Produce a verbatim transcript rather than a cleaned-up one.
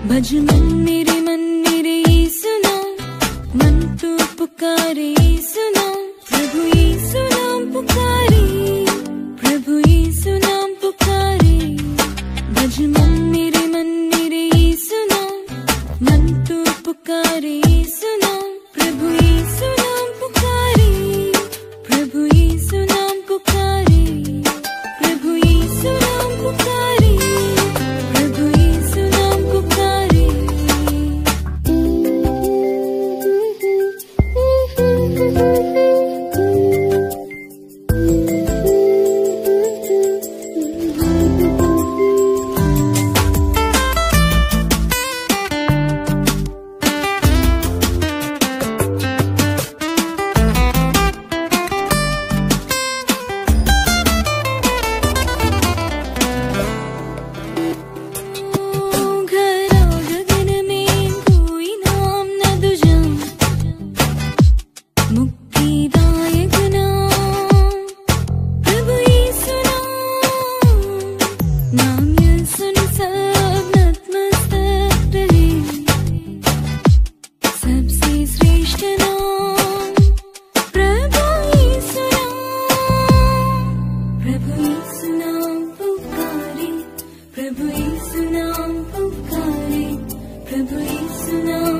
भज मन्निरे मन्निरे यीशु नाम, मन तो पुकारे यीशु नाम, प्रभु यीशु नाम पुकारे, प्रभु यीशु नाम पुकारे। भज मन्निरे मन्निरे यीशु नाम, मन तो पुकारे यीशु नाम, प्रभु यीशु नाम पुकारे, प्रभु यीशु नाम पुकारे, प्रभु यीशु नाम पुकारे, प्रभु यीशु नाम पुकारे। प्रभु यीशु नाम पुकारे, प्रभु यीशु नाम